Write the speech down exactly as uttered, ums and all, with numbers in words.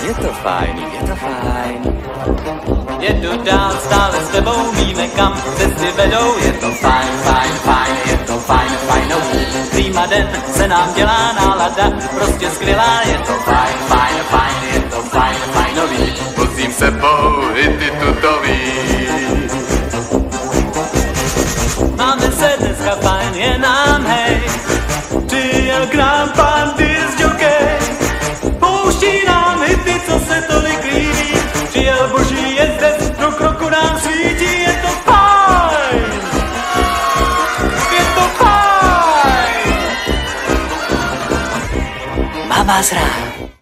je to fajn, je to fajn. Jedu dál, stále s tebou, víme kam cesty vedou. Je to fajn, fajn, fajn, je to fajn, fajnový. Prýma den se nám dělá nálada, prostě skvělá. Je to fajn, fajn, fajn, je to fajn, fajnový. Vozím sebou i ty tutový. Máme se dneska fajn, je nám hej. Přijel k nám pán discjockey, pouští nám hity, co se tolik líbí. Přijel boží jezdec, do kroku nám svítí. Je to fajn, je to fajn. Mám vás rád.